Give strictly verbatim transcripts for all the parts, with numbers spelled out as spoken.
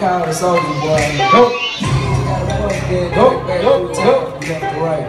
called the Soldier Boy. Go. Go, go, go, go. Left to right.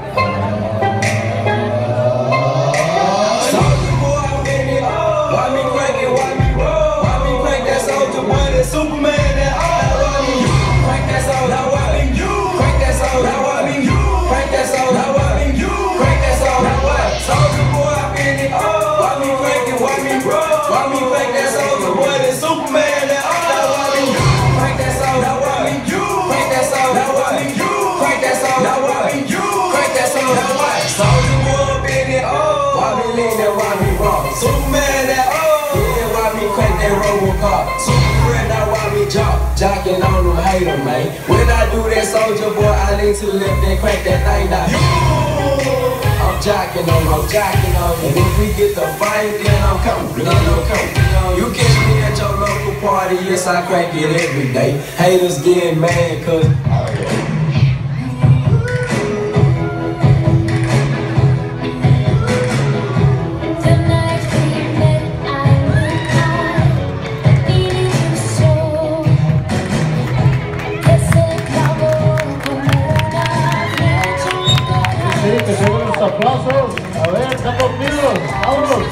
Soldier Boy, I'm in it. Why me crank it? Why me roll? Why me crank that Soldier Boy? That Superman, that all. Why me crank that Soldier? Why me you? Crank that Soldier? Why me you? Crank that Soldier? Why me you? Crank that Soldier? What? Soldier Boy, I'm in it. Why me crank it? Why me roll? Why me crank that Soldier Boy? That Superman, that all. Why me you? Crank that Soldier? Why me you? Crank that Soldier? Why me you? Crank that Soldier? Why me you? Crank that Soldier? What? Soldier Boy, I'm in it. Why me lean that? Why me roll? Superman, that all. Yeah, why me crank that Robocop? Superman, now why me jock? Jocking on them hater, man. When I do that Soldier Boy, I need to lift and crank that thing down. I'm jocking on, I'm jocking on. And if we get the fight, then I'm coming, then I'm coming. You catch me at your local party, yes, I crank it every day. Haters getting mad, cause Sí, que se den los aplausos. A ver, están dormidos. Vámonos.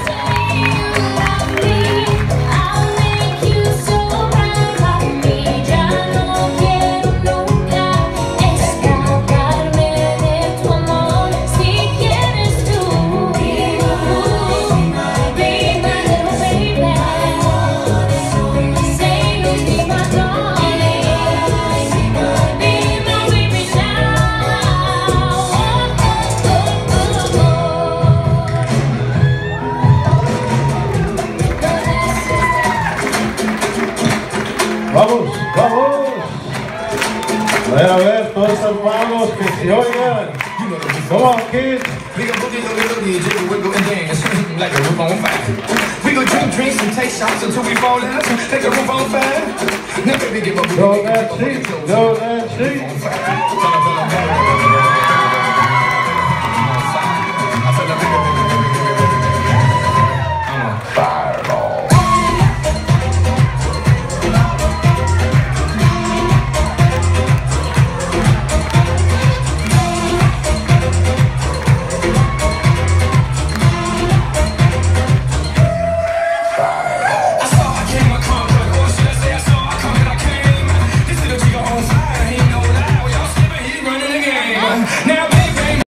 Vamos, vamos. A ver, a ver, todos estos manos que se oigan. Come on, kids. We gon' boogie, boogie, boogie, jiggle, wiggle, and dance like a roof on fire. We gon' drink drinks and take shots until we fall out, like a roof on fire. Now baby, give up. Go Nancy, go Nancy.